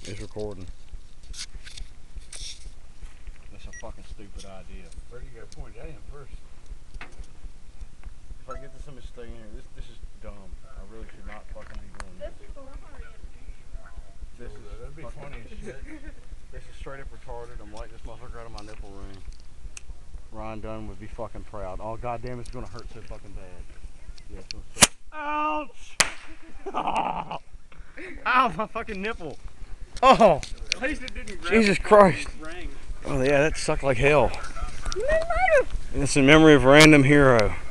It's recording. That's a fucking stupid idea. Where do you go? Point A in first. If I get this image stay in here, this is dumb. I really should not fucking be doing this. That'd be funny as shit. This is straight up retarded. I'm lighting this motherfucker out of my nipple ring. Ryan Dunn would be fucking proud. Oh goddamn, it's gonna hurt so fucking bad. Yeah, it's gonna suck. Ouch! Oh. Ow, my fucking nipple. Oh! At least it didn't grab Jesus Christ. Oh yeah, that sucked like hell. It's in memory of a random hero.